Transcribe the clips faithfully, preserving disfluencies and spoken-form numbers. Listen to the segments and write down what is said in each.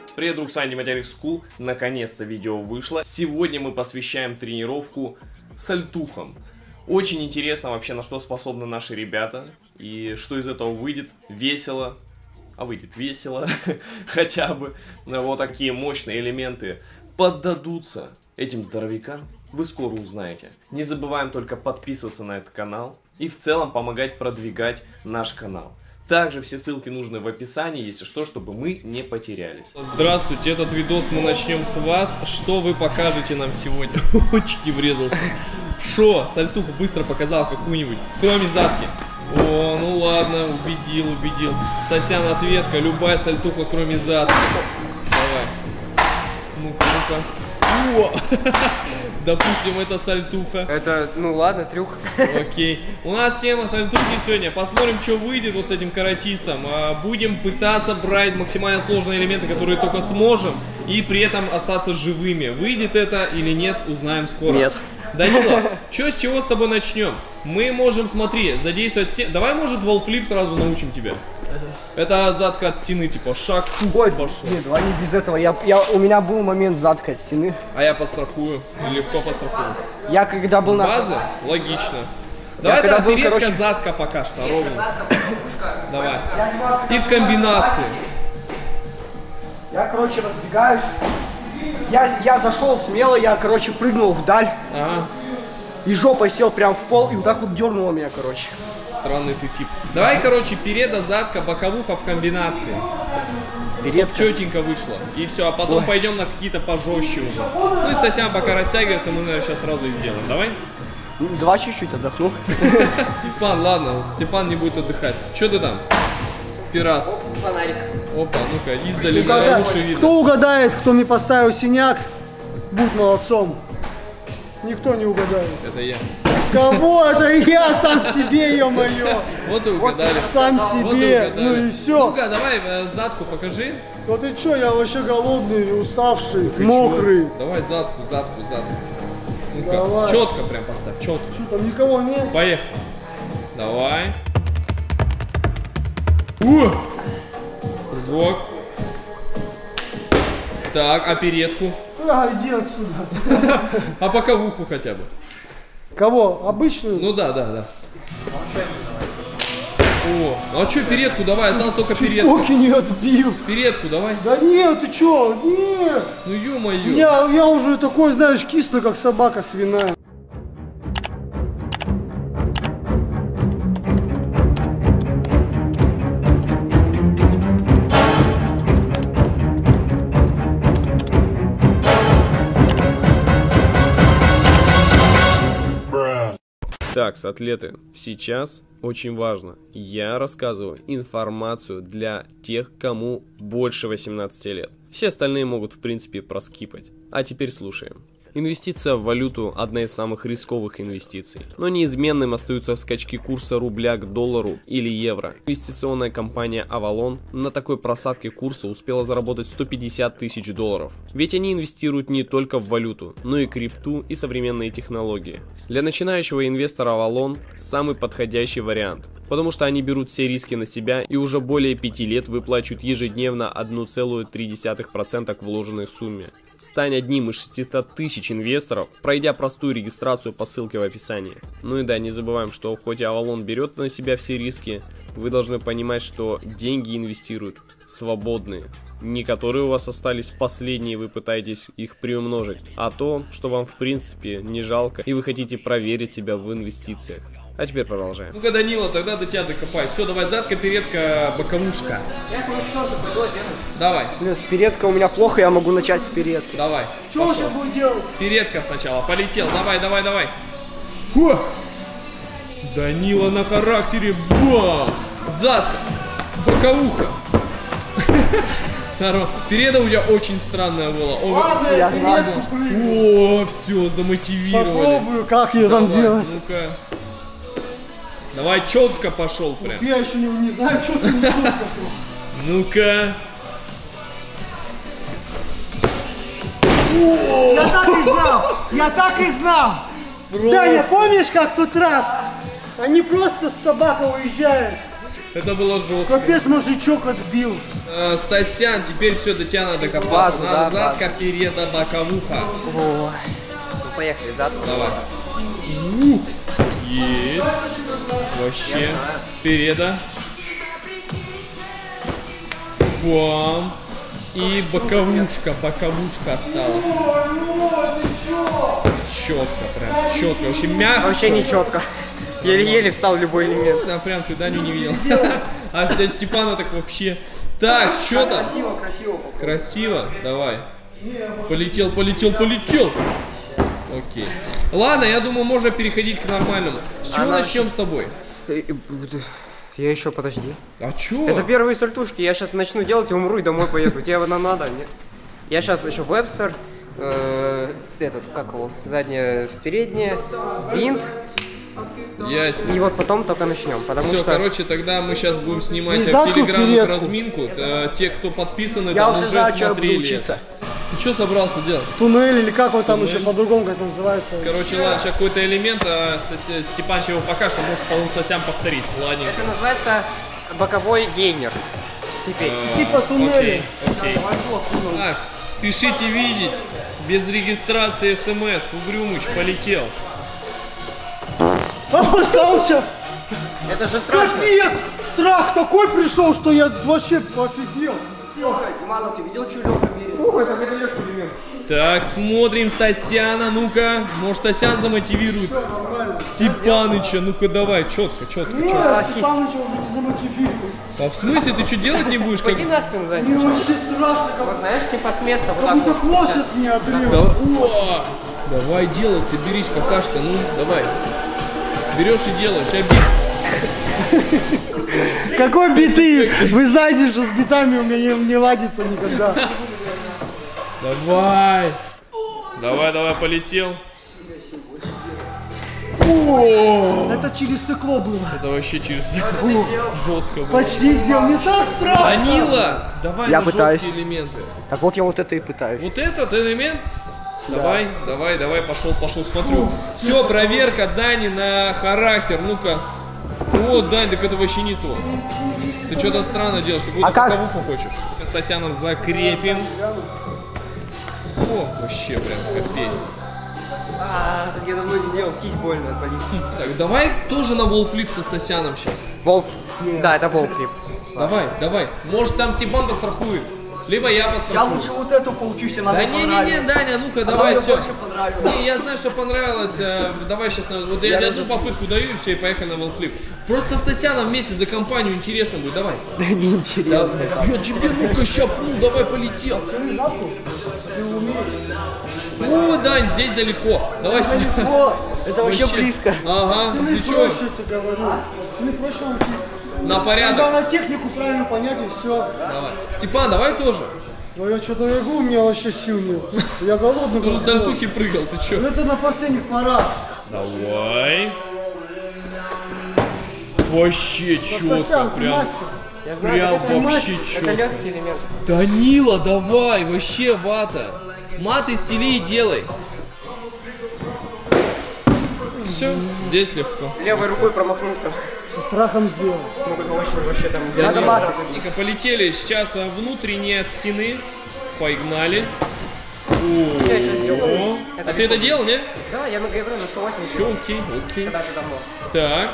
Привет, друг, с вами Материк Скул. Наконец-то видео вышло. Сегодня мы посвящаем тренировку сальтухам. Очень интересно вообще, на что способны наши ребята. И что из этого выйдет. Весело. А выйдет весело. Хотя бы. Вот такие мощные элементы поддадутся этим здоровякам. Вы скоро узнаете. Не забываем только подписываться на этот канал. И в целом помогать продвигать наш канал. Также все ссылки нужны в описании, если что, чтобы мы не потерялись. Здравствуйте, этот видос мы начнем с вас. Что вы покажете нам сегодня? Очень не врезался. Шо? Сальтуху быстро показал какую-нибудь, кроме задки. О, ну ладно, убедил, убедил. Стасян, ответка, любая сальтуха, кроме задки. Давай. Ну-ка, ну-ка. Допустим, это сальтуха. Это, ну ладно, трюк. Окей. У нас тема сальтухи сегодня. Посмотрим, что выйдет вот с этим каратистом. Будем пытаться брать максимально сложные элементы, которые только сможем, и при этом остаться живыми. Выйдет это или нет, узнаем скоро. Нет. Данила, что с чего с тобой начнем? Мы можем, смотри, задействовать стену. Давай, может, волфлип сразу научим тебя. Это задка от стены, типа шаг. Ой, пошел. Нет, давай не без этого. Я, я, у меня был момент задка от стены. А я подстрахую. Легко подстрахую. Я когда был с на базы? Логично. Давай это передка, короче... задка пока что, ровно. Давай. И в комбинации. Я, короче, разбегаюсь. Я, я зашел смело, я, короче, прыгнул вдаль. Ага. И жопой сел прям в пол, и вот так вот дернуло меня, короче. Странный ты тип. Давай, короче, переда, задка, боковуха в комбинации. Чтобы четенько вышло. И все, а потом Ой. пойдем на какие-то пожестче уже. Ну и Стасян пока растягивается, мы, наверное, сейчас сразу и сделаем. Давай? Два чуть-чуть отдохну. Степан, ладно, Степан не будет отдыхать. Че ты там? Пират. Фонарик. Опа, ну-ка, издали на уши видно. Кто угадает, кто мне поставил синяк, будь молодцом. Никто не угадает. Это я. Кого? Это я сам себе, ё-моё. Вот и угадали. Вот сам себе, вот ну и все. Ну-ка, давай э, задку покажи. Ну ты чё, я вообще голодный, уставший, ты мокрый. Чё? Давай задку, задку, задку. Ну-ка, четко прям поставь, четко. Что там, никого нет? Поехали. Давай. О! Прыжок. Так, а передку? А, иди отсюда. А боковуху хотя бы. Кого? Обычную? Ну да, да, да. О, ну а что передку давай, осталось только передку. Чуть не отбил. Передку давай. Да нет, ты чё, нет. Ну ё-моё. Я, я уже такой, знаешь, кислый, как собака свиная. Так, атлеты, сейчас очень важно, я рассказываю информацию для тех, кому больше восемнадцати лет. Все остальные могут, в принципе, проскипать. А теперь слушаем. Инвестиция в валюту – одна из самых рисковых инвестиций. Но неизменным остаются скачки курса рубля к доллару или евро. Инвестиционная компания Avalon на такой просадке курса успела заработать сто пятьдесят тысяч долларов. Ведь они инвестируют не только в валюту, но и крипту и современные технологии. Для начинающего инвестора Avalon самый подходящий вариант. Потому что они берут все риски на себя и уже более пяти лет выплачивают ежедневно одна целая три десятых процента к вложенной сумме. Стань одним из шестисот тысяч инвесторов, пройдя простую регистрацию по ссылке в описании. Ну и да, не забываем, что хоть Avalon берет на себя все риски, вы должны понимать, что деньги инвестируют свободные. Не которые у вас остались последние, вы пытаетесь их приумножить, а то, что вам в принципе не жалко и вы хотите проверить себя в инвестициях. А теперь продолжаем. Ну-ка, Данила, тогда до тебя докопаюсь. Все, давай задка, передка, боковушка. Я кое что же пойду делать. Давай. С передка у меня плохо, я могу начать с передки. Давай. Что же буду делать? Передка сначала, полетел. Давай, давай, давай. Хо! Данила на характере. Бам! Задка, боковуха. Переда у тебя очень странная была. О, ладно, я знаю. О, все, замотивировали. Попробую, как ее там делать. Ну-ка. Давай, четко пошел прям. Я еще не, не знаю, что ты не четко. Ну-ка. Я так и знал! Я так и знал! Просто. Даня, помнишь, как в тот раз? Они просто с собакой уезжают. Это было жестко. Капец, мужичок отбил. Э, Стасян, теперь все, до тебя надо докопаться. Базу, да, Назад, базу. капереда, боковуха. Ой. Ну, поехали, зад. Давай. Есть. Вообще. Переда. Бам. И боковушка, боковушка осталась. Четко, прям, четко, вообще мягко. Вообще не четко. Еле-еле встал в любой элемент. Да, прям ты Даню не видел. А для Степана так вообще. Так, что там? Красиво, красиво. Красиво, давай. Полетел, полетел, полетел. Окей. Ладно, я думаю, можно переходить к нормальному. С чего Она... начнем с тобой? Я еще, подожди. А чё? Это первые сальтушки, я сейчас начну делать и умру и домой поеду. Тебе нам надо? Нет. Я сейчас еще Вебстер, э, этот, как его, заднее в переднее, винт. Ясно. И вот потом только начнем, потому Все, что... короче, тогда мы сейчас будем снимать Низадку в Телеграм впередку. разминку. Э, Те, кто подписаны, Я там уже уже знаю, что я буду смотрели. учиться. Ты что собрался делать? Туннель или как он там Туннель. еще по-другому как называется. Короче, ладно, сейчас какой-то элемент, а Стас- Степан его покажет, а может, по-моему, Стасян повторит. Ладненько. Это называется боковой гейнер. Теперь. Типа туннеля. Окей, окей. Так, спешите видеть. Без регистрации СМС. Угрюмыч полетел. Обоссался! Это же страшно. Капец! Страх такой пришел, что я вообще офигел. Леха, Диманов, ты видел, что Леха меряет? Ух, это какой легкий элемент. Так, смотрим Стасяна, ну-ка. Может, Стасян замотивирует Степаныча. Ну-ка, давай, четко, четко, Нет, четко. Степаныча уже не замотивирует. А в смысле, ты что делать не будешь? Как... Пойди на спину, да. Мне вообще страшно, как, Вот, знаешь, типа с места вот как так будто вот. хвост сейчас меня отрежет. Да- О! Давай, делай, соберись, какашка, ну, давай. Берешь и делаешь, обид. Какой биты? Вы знаете, что с битами у меня не, не ладится никогда. Давай. Давай, давай, полетел. О! Это через стекло было. Это вообще через жестко было. Почти сделал. Мне так страшно. Данила, давай Я на пытаюсь. жесткие элементы. Так вот я вот это и пытаюсь. Вот этот элемент. Давай, давай, давай, пошел, пошел, смотрю. Все, проверка Дани на характер. Ну-ка. О, Дань, так это вообще не то. Ты что-то странно делаешь, ты какую-то А как? боковуху хочешь. Стасяном закрепим. О, вообще прям капец. А, так я давно не делал, кисть больно болит. Так, давай тоже на волфлип со Стасяном сейчас. Волф. Да, это волфлип. Давай, давай. Может, там Степан пострахует. Либо я Я подстрахую. лучше вот эту поучусь, она Да мне не-не-не, понравилась. Даня, ну-ка, Она давай, мне все. больше понравилась. Не, я знаю, что понравилось. э, Давай сейчас, на- вот я, Я тебе даже- одну попытку даю, и все, и поехали на волфлип. Просто с Стасяном вместе за компанию интересно будет, давай. Да неинтересно. Я тебе ну-ка ща пну, давай полетел. О, Дань, здесь далеко. Давай сюда. О, это вообще близко. Ага, Мне ты чё? проще, я тебе говорю. Мне проще учиться. На Надо порядок. на технику правильно понять и все. Давай. Степан, давай тоже. Но я что-то бегу, у меня вообще сил нет. Я голодный. Ты уже как с альтухи прыгал, ты чё? волк. Это на последних порах. Давай. Вообще четко, Стасян, прям. мастер. Я знаю, Прям это, вообще это четко. легкий элемент. Данила, давай, вообще вата. Маты стили и делай. Все, здесь легко. Левой рукой промахнулся. Со страхом сделал. Ну, это очень вообще там... Надо Данила, маты. Ника, полетели сейчас а, внутренние от стены. Погнали. О, Я сейчас сделаю. Это а ты это легко. делал, не? Да, я на ГВ на сто восемьдесят. Все, окей, окей. Когда-то давно. Так.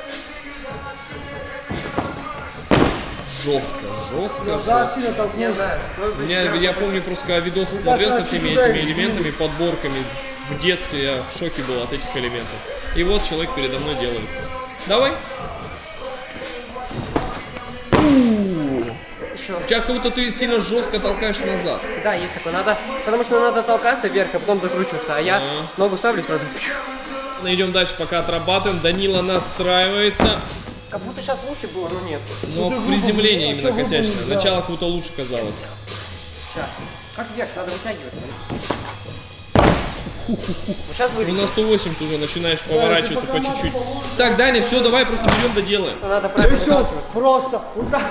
Жестко, жестко. Назад сильно Я толкнулся. знаю. У меня, я помню, просто когда видосы смотрел со всеми этими элементами, подборками. В детстве я в шоке был от этих элементов. И вот человек передо мной делает. Давай. Еще. У тебя как будто ты сильно жестко толкаешь назад. Да, есть такое. Надо, потому что надо толкаться вверх, а потом закручиваться. А я ногу ставлю сразу. Ну, идем дальше, пока отрабатываем. Данила настраивается. Как будто сейчас лучше было, но нет. Но приземление именно косячное. Начало как будто лучше казалось. Сейчас. Как вверх? Надо вытягиваться. Вот сейчас Ну, вылетит. на сто восемьдесят уже начинаешь поворачиваться по чуть-чуть. Так, Даня, все, давай просто берем, доделаем. Надо Да правильно все, выталкиваться. просто. Вот так.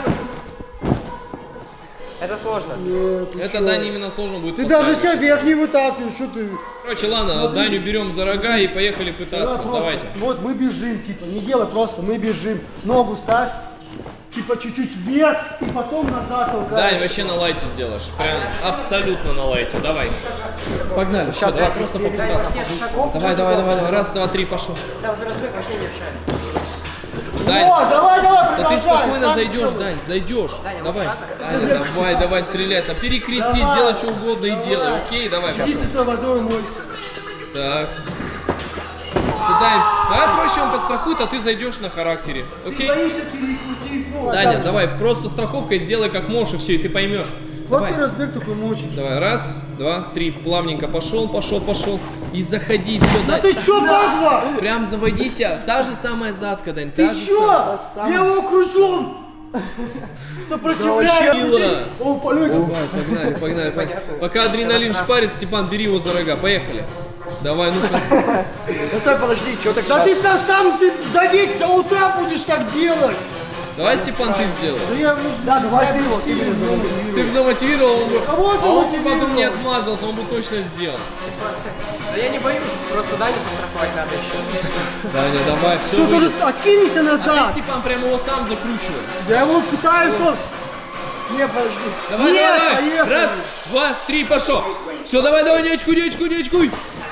Это сложно. Нет, ты Это, чё? Даня, именно сложно будет Ты поставить. даже себя вверх не выталкиваешь, что ты? Короче, ладно, Даню берем за рога и поехали пытаться. Давай просто. Давайте. Вот мы бежим, типа, не делай просто, мы бежим. Ногу ставь. Типа, типа чуть-чуть вверх и потом назад толкаешь. Да, и вообще на лайте сделаешь. Прям абсолютно на лайте. Давай. Погнали. Все, давай просто попытаться. Давай, давай, давай, давай. Раз, два, три, пошел. Там уже разбег вообще не решает. Дань. О, давай, давай, Да ты продолжай. спокойно Сам зайдешь, сделай. Дань, зайдешь. Даня, Давай. вот так. Даня, давай, давай, стреляй. Там перекрести, Давай. сделай что угодно и делай. Окей, давай, пошел. Если водой мойся. Так. Ты, Дань, давай проще он подстрахует, а ты зайдешь на характере. Ты Окей? боишься перекрутить. Ну, Даня, так. давай, просто страховкой сделай как можешь, и все, и ты поймешь. Вот Давай. ты разбег такой мочишь. Давай, раз, два, три, плавненько пошел, пошел, пошел. И заходи, все, Да Дань. ты чё, багла? Прям заводися. Та же самая задка, Дань, Ты та же чё? Я его кручу, он сопротивляется. Мила. Он полетит. Давай, погнали, погнали. погнали. Пока адреналин шпарит, Степан, бери его за рога, поехали. Давай, ну-ка. Ну стой, подожди, что так Да сейчас? ты там сам ты давить до утра будешь так делать. Давай, Степан, ты сделай. Да я Да, давай ты его, ты меня замотивируй. Ты бы замотивировал, он бы, Кого а он бы замотивировал? потом не отмазался, он бы точно сделал. Да я не боюсь, просто Даню постраховать надо еще. Даня, давай, все Все, тоже выйдет. откинься А ты, назад. Степан, прямо его сам закручивай. Я его пытаюсь, он... Не, подожди. Давай, Нет, давай, давай. поехали. Раз, два, три, пошел. Все, давай, давай, не очкуй, не очкуй, не очкуй.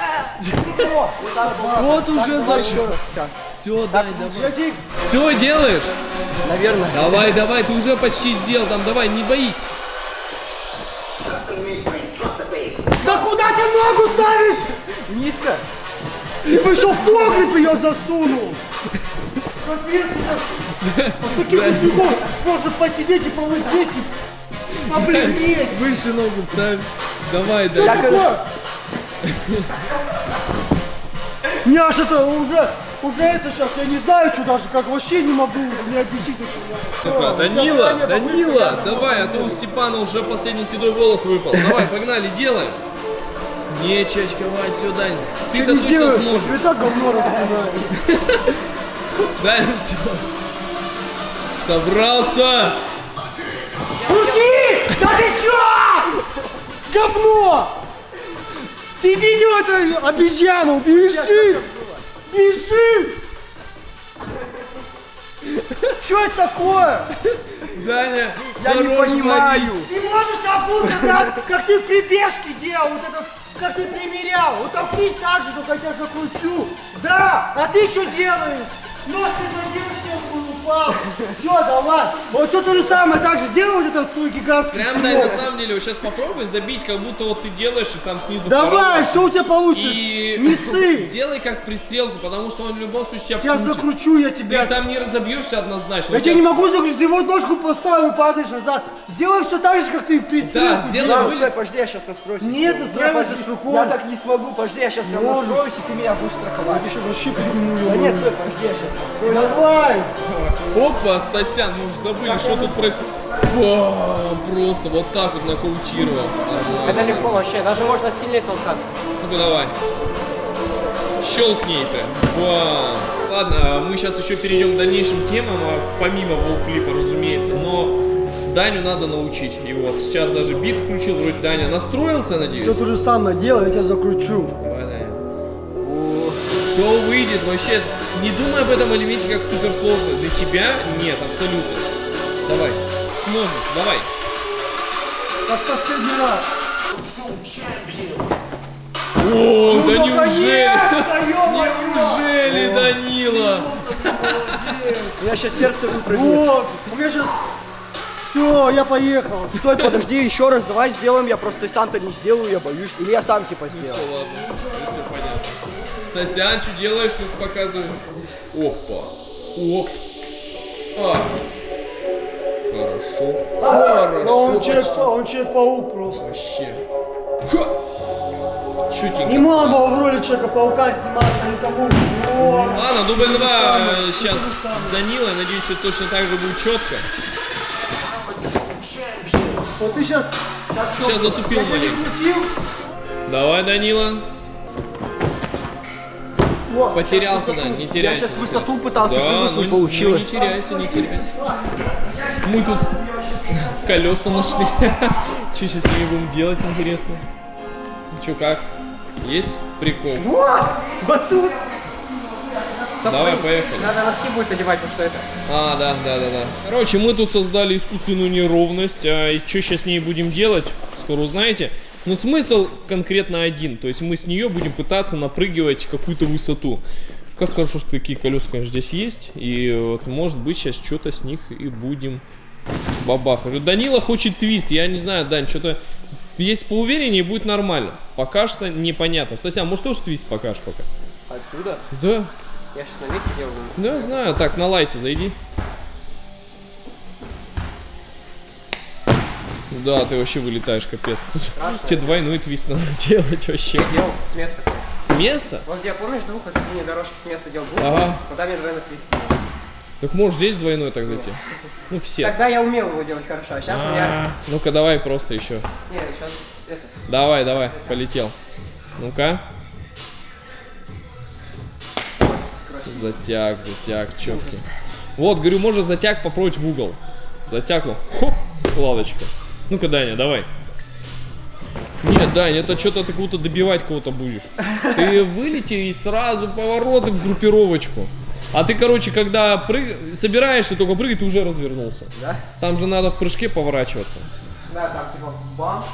Вот уже зашел. Все, дай, давай. Я тебе... Все делаешь? Наверное. Давай, давай, ты уже почти сделал там, давай, не боись. Да куда ты ногу ставишь? Низко. Ты бы еще в погреб ее засунул. Капец, это... От таких мужиков можно посидеть и полысеть, и побледнеть. Выше ногу ставь. Давай, Что да. такое? Не, аж это уже, уже это сейчас, я не знаю, что даже, как вообще не могу, мне объяснить очень. Опа, Данила, Данила, давай, а то у Степана уже последний седой волос выпал. Давай, погнали, делаем. Не чачковать, все, Дань. Ты-то точно сможешь. И так говно распинаю. Дай, все. Собрался. Крути! Да ты чё? Говно! Ты видел эту обезьяну? Бежи! Бежи! Что это такое? Даня, Я не хорош, понимаю. Марин. Ты можешь обуться так, как ты в прибежке делал, вот это, как ты примерял. Вот толкнись так же, только я тебя закручу. Да, а ты что делаешь? Нож ты задел сетку, упал. Все, давай. Вот все то же самое, так же сделай вот этот свой гигантский Прям, трюк. Дань, на самом деле, вот сейчас попробуй забить, как будто вот ты делаешь, и там снизу Давай, порог. все у тебя получится. И Не ссы. сделай как пристрелку, потому что он в любом случае тебя Я вкрутит. закручу, я Ты тебя. там не разобьешься однозначно. Я У тебя тебя- не могу закрутить, ты вот ножку поставил и падаешь назад. Сделай все так же, как ты при Да, стрелку сделай. делал. Да, стой, подожди, я сейчас настроюсь. Нет, Я настраивайся подожди, с рукой. Я так не смогу, подожди, я сейчас прям Можешь. настроюсь, и ты меня будешь страховать. Еще вообще придумал. Да нет, стой, подожди, я сейчас настроюсь. Давай. Опа, Стасян, мы уже забыли, что тут происходит. Вау, просто вот так вот нокаутировал. Это легко вообще, даже можно сильнее толкаться. Ну-ка давай. Щелкни это. Вау. Ладно, мы сейчас еще перейдем к дальнейшим темам, а помимо волфлипа, разумеется, но Даню надо научить. И вот сейчас даже бит включил, вроде Даня настроился, надеюсь. Все то же самое делай, я тебя закручу. Давай, Даня. Все выйдет, вообще, не думай об этом элементе как суперсложно. Для тебя нет, абсолютно. Давай, сможешь, давай. Как последний раз. О, да Ну, неужели? наконец-то, ё-моё! Неужели, Данила? У меня сейчас сердце выпрыгнет. Вот, у меня сейчас... Все, я поехал. Стой, подожди, еще раз, давай сделаем, я просто сам-то не сделаю, я боюсь. Или я сам типа Все, сделаю. ладно, все понятно. Стасян, что делаешь? Ну-ка показывай. Опа. Оп. А. Хорошо. Хорошо. Но он, человек, почти. он человек-паук просто. Вообще. Ха. Чутенько. Не мало было в роли Человека-паука сниматься никому. О, Ладно, дубль два самое, сейчас то же самое. с Данилой. Надеюсь, что точно так же будет четко. вот ты сейчас... Сейчас затупил маленько. Давай, Данила. Потерялся, да, не Я теряйся. сейчас высоту пытался Да, прыгнуть, ну, не ну получилось. не теряйся, не теряйся. Мы тут колеса нашли. Что сейчас с ними будем делать, интересно? Че, как? Есть прикол? О, батут! Давай, поехали. Надо носки будет одевать, потому что это... А, да, да, да, да. Короче, мы тут создали искусственную неровность. А, и что сейчас с ней будем делать, скоро узнаете. Но смысл конкретно один. То есть мы с нее будем пытаться напрыгивать какую-то высоту. Как хорошо, что такие колеса, конечно, здесь есть. И вот, может быть, сейчас что-то с них и будем бабахать. Данила хочет твист. Я не знаю, Дань, что-то... Если поувереннее, будет нормально. Пока что непонятно. Стасян, может тоже твист покажешь пока? Отсюда? Да. Я сейчас на месте делаю. Да, знаю. Так, на лайте зайди. Да, ты вообще вылетаешь, капец. Тебе двойной твист надо делать вообще. Я делал с места. С места? Вот где, помнишь, двух осенних дорожек с места делал? Ага. Куда мне двойной твист? Так можешь здесь двойной так зайти? Ну все. Тогда я умел его делать хорошо, а сейчас у меня... Ну-ка, давай просто еще. Не, сейчас это... Давай, давай, полетел. Ну-ка. Затяг, затяг, четкий. Вот, говорю, можно затяг попробовать в угол. Затягло. Хоп, складочка. Ну-ка, Даня, давай. Нет, Даня, это что-то ты кого-то добивать кого-то будешь. Ты вылети и сразу повороты в группировочку. А ты, короче, когда прыг... собираешься только прыгать, ты уже развернулся. Да? Там же надо в прыжке поворачиваться. Да, там типа бам.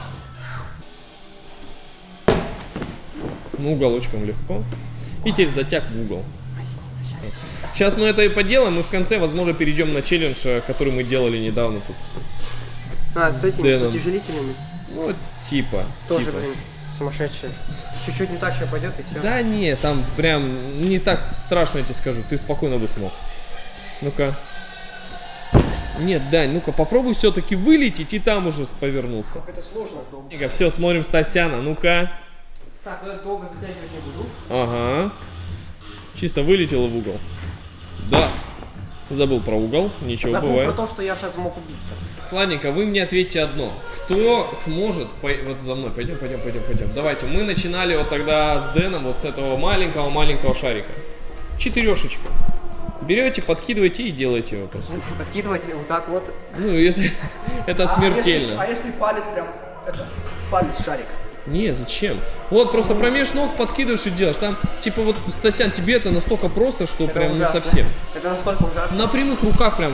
Ну, уголочком легко. И теперь затяг в угол. Сейчас мы это и поделаем, и в конце, возможно, перейдем на челлендж, который мы делали недавно тут. А, с этими Дэном. с утяжелителями? Ну, типа. Тоже, типа. блин, сумасшедшие. Чуть-чуть не так еще пойдет и все. Да не, там прям не так страшно, я тебе скажу. Ты спокойно бы смог. Ну-ка. Нет, Дань, ну-ка попробуй все-таки вылететь и там уже повернуться. Это сложно. Ика, все, смотрим Стасяна, ну-ка. Так, я долго затягивать не буду. Ага. Чисто вылетела в угол. Да. Забыл про угол, ничего, Забыл бывает. про то, что я сейчас мог убиться. Сладенько, вы мне ответьте одно. Кто сможет... По... Вот за мной, пойдем, пойдем, пойдем, пойдем. Давайте, мы начинали вот тогда с Дэном вот с этого маленького-маленького шарика. Четырешечка. Берете, подкидываете и делаете его просто. Подкидывать вот так вот. Ну, это, это смертельно. А если, а если палец прям, это, палец шарик? Не, зачем? Вот просто промеж ног подкидываешь и делаешь. Там, типа, вот, Стасян, тебе это настолько просто, что Это прям ужасно. ну совсем. Это настолько ужасно. На прямых руках прям...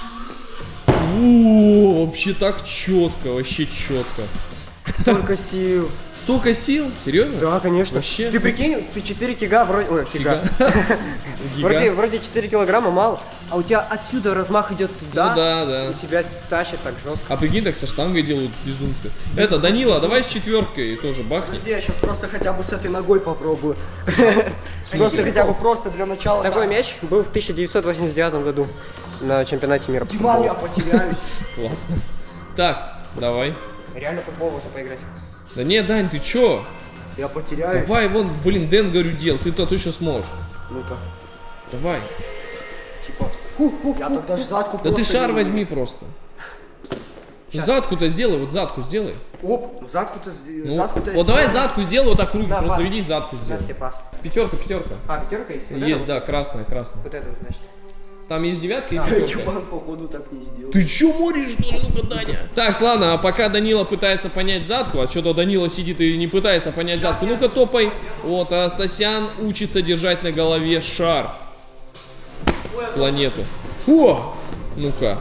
О, вообще так четко, вообще четко. Столько сил. Столько сил? Серьезно? Да, конечно. Вообще? Ты прикинь, ты четыре кига вроде... Ой, кига. Гига? Вроде, вроде четыре килограмма мало, а у тебя отсюда размах идет туда, Ну да, да. и тебя тащит так жестко. А прикинь, так со штангой делают безумцы. Это, Данила, давай с четверкой тоже бахни. Подожди, я сейчас просто хотя бы с этой ногой попробую. Просто хотя бы просто для начала. Такой мяч был в тысяча девятьсот восемьдесят девятом году на чемпионате мира по Диман, я футболу. потеряюсь. Классно. Так, давай. Реально футбол можно поиграть. Да не, Дань, ты чё? Я потеряюсь. Давай, вон, блин, Дэн, говорю, дел. Ты-то точно сможешь. Ну-ка. Давай. Типа. Я тут даже задку Да ты просто шар не возьми просто. Задку-то сделай, вот задку сделай. Оп, ну задку-то сдел- Ну, задку-то вот давай задку сделай, вот так руки Да, просто пас. заведи, задку сделай. Настя, пас. Пятерка, пятерка. А, пятерка есть? Вот Есть, это да, красная, красная. вот? Вот это, значит. Там есть девятка и А, пятерка. Диман, походу, так не сделал. Ты чё моришь, что ли? Ну-ка, Даня. Так, ладно, а пока Данила пытается понять задку, а что-то Данила сидит и не пытается понять задку, ну-ка топай. Вот, а Стасян учится держать на голове шар. Планету. О! Ну-ка.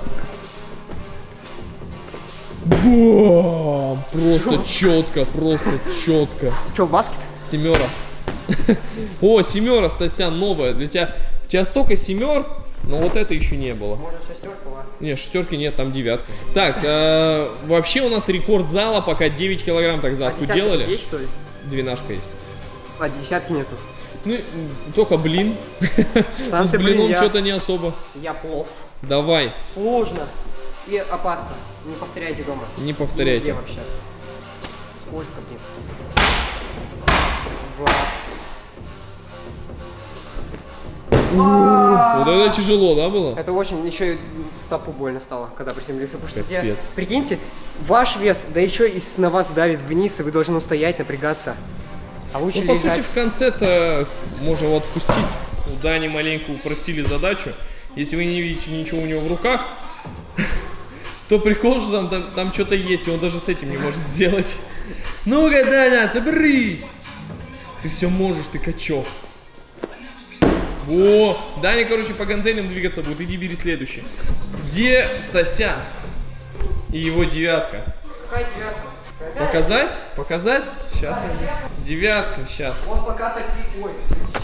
Бам! Просто четко, просто четко. Че, баскет? Семера. О, семера, Стасян, новая. Для тебя, у тебя столько семер, но вот это еще не было. Может, шестерка, ладно. Не, шестерки нет, там девятка. Так, э, вообще у нас рекорд зала, пока девять килограмм так задку десятка делали. есть, что ли? Двенашка есть. А, десятки нету. Ну, м, только блин. Сам С ты, блин, блином я- что-то не особо. Я плов. Давай, Сложно. И опасно. Не повторяйте дома. не повторяйте. Нигде вообще. Скользко, блин. Два. Вот это тяжело, да, было? Это очень, еще и стопу больно стало, когда приземлился. Потому что тебе, Капец. прикиньте, ваш вес, да еще и на вас давит вниз, и вы должны устоять, напрягаться. А лучше Ну, по лежать. сути, в конце-то можем вот отпустить. У Дани маленько упростили задачу. Если вы не видите ничего у него в руках, то прикол, что там, там, там что-то есть, и он даже с этим не может сделать. Ну-ка, Даня, соберись! Ты все можешь, ты качок. Во! Даня, короче, по гантелям двигаться будет. Иди бери следующий. Где Стасян? И его девятка. Какая девятка? Показать? Показать? Сейчас найду. Девятка, сейчас. Вот пока такие... Ой,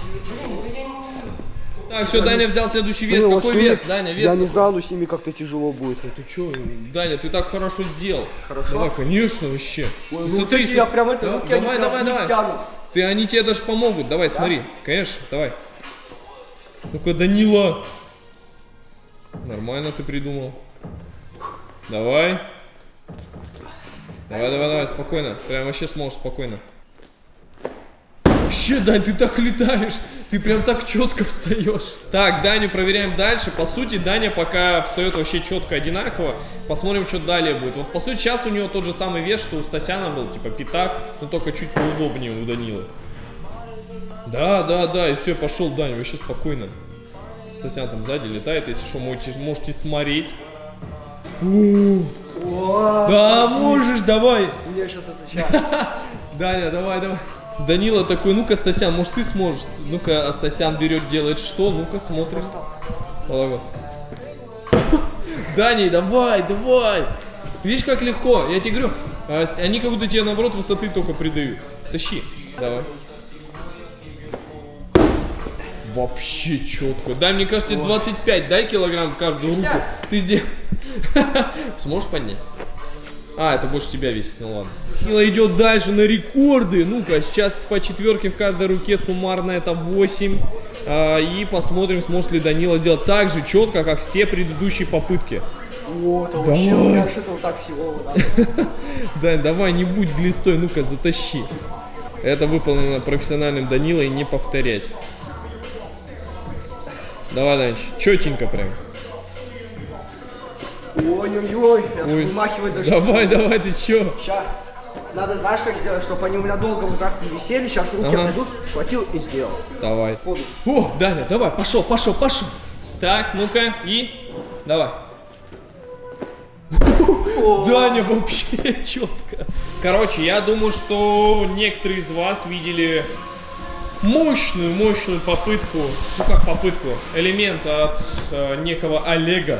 Так, все, Даня взял следующий вес. Блин, Какой вот вес, ними, Даня? Вес Я не какой? знал, но с ними как-то тяжело будет. Ты че, Даня, ты так хорошо сделал. Хорошо? Давай, конечно, вообще. Ой, Ты ну смотри, такие, я смотри. прям это, Да? руки, они Давай, прям давай, вниз давай. тянут. Ты, они тебе даже помогут. Давай, смотри. Конечно, давай. Ну-ка, Данила. Нормально ты придумал. Давай. Давай, давай, давай, спокойно. Прям вообще сможешь спокойно. Вообще, Дань, ты так летаешь. Ты прям так четко встаешь. Так, Даню проверяем дальше. По сути, Даня пока встает вообще четко одинаково. Посмотрим, что далее будет. Вот, по сути, сейчас у него тот же самый вес, что у Стасяна был, типа пятак, но только чуть поудобнее у Данилы. Да, да, да, и все, пошел Даня, вообще спокойно. Стасян там сзади летает, если что, можете, можете смотреть. У-у-у. Да, можешь, давай. Мне сейчас это сейчас. Даня, давай, давай. Данила такой, ну-ка, Стасян, может ты сможешь? Ну-ка, а Стасян берет, делает что? Ну-ка, смотрим. Вот так вот. Даня, давай, давай. Видишь, как легко? Я тебе говорю, они как будто тебе, наоборот, высоты только придают. Тащи. Давай. Вообще четко. Дай, мне кажется, двадцать пять, дай килограмм в каждую руку. Ты здесь... Сможешь поднять? А, это больше тебя весит, ну ладно. Данила идет дальше на рекорды. Ну-ка, сейчас по четверке в каждой руке, суммарно это восемь. А, и посмотрим, сможет ли Данила сделать так же четко, как все предыдущие попытки. Вот, а вообще, у меня что-то вот так всего. Да, давай, не будь глистой, ну-ка, затащи. Это выполнено профессиональным Данилой, не повторять. Давай, Данич, четенько прям. Ой-ой-ой, я Ой. вымахивать даже. Давай, давай, ты чё? Сейчас. Надо, знаешь, как сделать, чтобы они у меня долго вот так не висели. Сейчас руки Ага. отойдут, схватил и сделал. Давай. Ходу. О, Даня, давай, пошел, пошел, пошел. Так, ну-ка, и давай. Даня вообще четко. Короче, я думаю, что некоторые из вас видели мощную, мощную попытку, ну как попытку, элемент от э, некого Олега.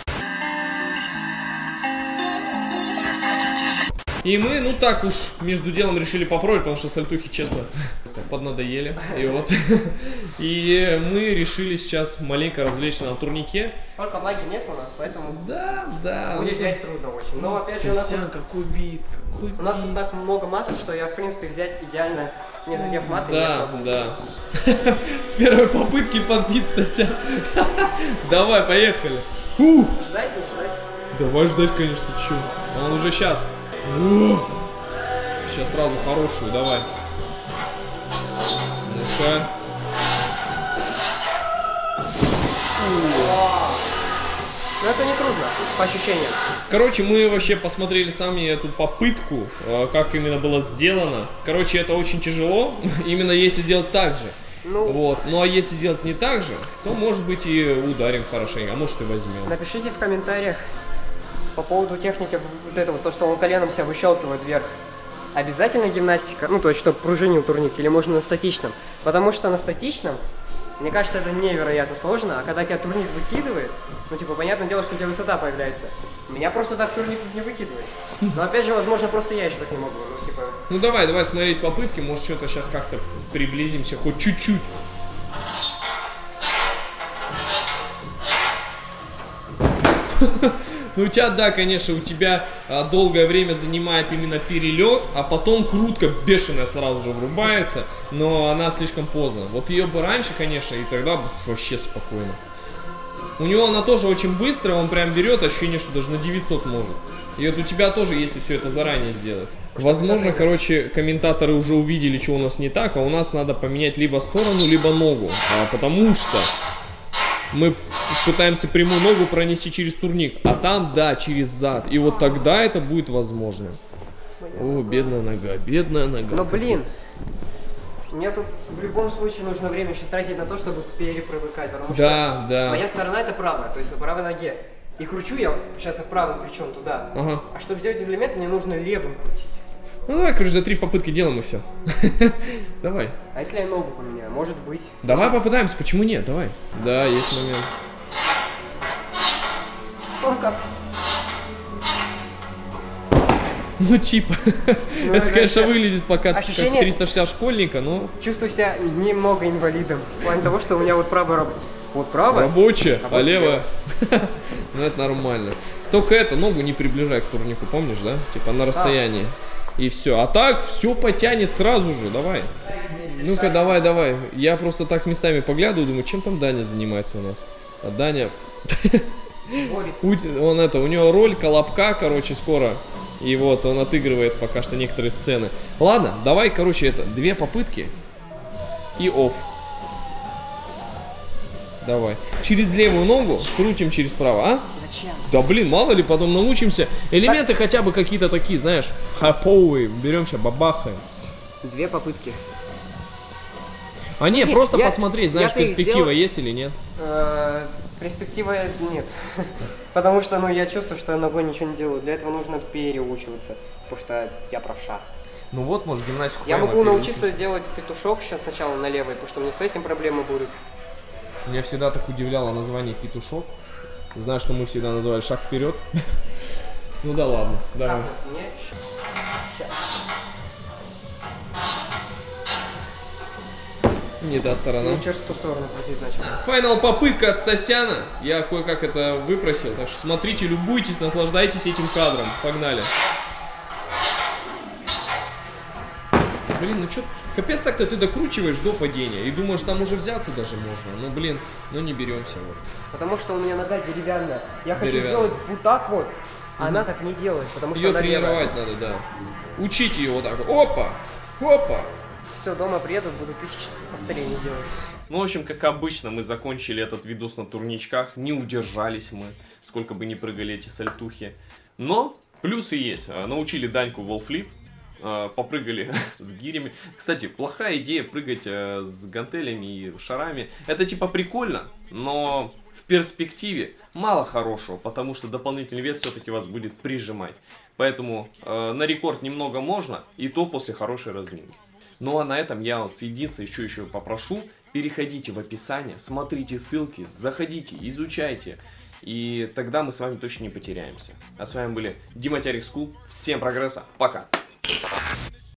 И мы, ну так уж, между делом решили попробовать, потому что сальтухи, честно, поднадоели. И вот. И мы решили сейчас маленько развлечься на турнике. Только магии нет у нас, поэтому Да, да. будет взять трудно очень. Но опять же, у нас, Стасян, тут, какой бит, какой у нас тут так много матов, что я, в принципе, взять идеально, не задев маты, не Да, смогу. да. С первой попытки подбит Стасян. Давай, поехали. Ух. Ждать, не ждать. Давай ждать, конечно, чё. Он уже сейчас. Сейчас сразу хорошую, давай. Ну-ка. Но это не трудно, по ощущениям. Короче, мы вообще посмотрели сами эту попытку, э, как именно было сделано. Короче, это очень тяжело, именно если делать так же. Ну. Вот. Ну а если сделать не так же, то может быть и ударим хорошенько, а может и возьмем. Напишите в комментариях по поводу техники вот этого, то, что он коленом себя выщелкивает вверх. Обязательно гимнастика, ну то есть, чтобы пружинил турник, или можно на статичном? Потому что на статичном, мне кажется, это невероятно сложно, а когда тебя турник выкидывает, ну типа, понятное дело, что у тебя высота появляется. Меня просто так турник не выкидывает. Но опять же, возможно, просто я еще так не могу, ну типа... Ну давай, давай смотреть попытки, может что-то сейчас как-то приблизимся, хоть чуть-чуть. Ну у тебя, да, конечно, у тебя а, долгое время занимает именно перелет, а потом крутка бешеная сразу же врубается, но она слишком поздно. Вот ее бы раньше, конечно, и тогда бы вообще спокойно. У него она тоже очень быстрая, он прям берет, ощущение, что даже на девятьсот может. И вот у тебя тоже, если все это заранее сделать. Возможно, короче, комментаторы уже увидели, что у нас не так, а у нас надо поменять либо сторону, либо ногу. А, потому что мы пытаемся прямую ногу пронести через турник, а там, да, через зад. И вот тогда это будет возможно. О, бедная нога, бедная нога. Но блин, мне тут в любом случае нужно время сейчас тратить на то, чтобы перепривыкать, потому Да, что да. моя сторона это правая, то есть на правой ноге. И кручу я сейчас и в правом плечом туда. Ага. А чтобы сделать элемент, мне нужно левым крутить. Ну давай, короче, за три попытки делаем и все. Давай. А если я ногу поменяю? Может быть. Давай попытаемся, почему нет? Давай. Да, есть момент. О, как? Ну типа. Ну, это, это конечно, как- выглядит пока как ощущение- триста шестьдесят школьника, но Чувствую себя немного инвалидом. В плане того, что у меня вот правая раб- Вот правая? рабочая, А а вот левая. Ну это нормально. Только это, ногу не приближай к турнику, помнишь, да? Типа на расстоянии. И все. А так все потянет сразу же, давай. Ну-ка, давай, давай. Я просто так местами поглядываю, думаю, чем там Даня занимается у нас. А Даня... У- Он это, у него роль колобка, короче, скоро. И вот, он отыгрывает пока что некоторые сцены. Ладно, давай, короче, это, две попытки. И офф. Давай. Через левую ногу крутим через право, а? Зачем? Да блин, мало ли, потом научимся. Элементы хотя бы какие-то такие, знаешь, хаповые. Берем сейчас, бабахаем. Две попытки. А не, Нет, просто я- посмотреть, знаешь, я-то их перспектива сделал- есть или нет. Э, Перспектива нет. Потому что, ну, я чувствую, что я ногой ничего не делаю. Для этого нужно переучиваться. Потому что я правша. Ну вот, может, гимнастику Я могу научиться делать петушок сейчас сначала на левой, потому что мне с этим проблемы будут. Меня всегда так удивляло название петушок. Знаю, что мы всегда называли шаг вперед. Ну да ладно, давай. Так, вот, мне щ- щас. Не та сторона. Ну, через ту сторону крутить начал. Финал попытка от Стасяна. Я кое-как это выпросил. Так что смотрите, любуйтесь, наслаждайтесь этим кадром. Погнали. Блин, ну чё, капец так-то ты докручиваешь до падения и думаешь, там уже взяться даже можно. Ну блин, ну не беремся вот. Потому что у меня нога деревянная. Я хочу Деревянная. сделать вот так вот, а она так не делает, потому что Ее она левая. тренировать надо, да. Учите ее вот так. Опа! Опа! Все, дома приеду, буду тысячи повторений делать. Ну, в общем, как обычно, мы закончили этот видос на турничках. Не удержались мы, сколько бы ни прыгали эти сальтухи. Но плюсы есть. А, Научили Даньку волфлип. а, Попрыгали с гирями. Кстати, плохая идея прыгать а, с гантелями и шарами. Это типа прикольно, но в перспективе мало хорошего, потому что дополнительный вес все-таки вас будет прижимать. Поэтому а, на рекорд немного можно, и то после хорошей разминки. Ну а на этом я вас единственное еще еще попрошу, переходите в описание, смотрите ссылки, заходите, изучайте, и тогда мы с вами точно не потеряемся. А с вами были Дима Терек Скул, всем прогресса, пока!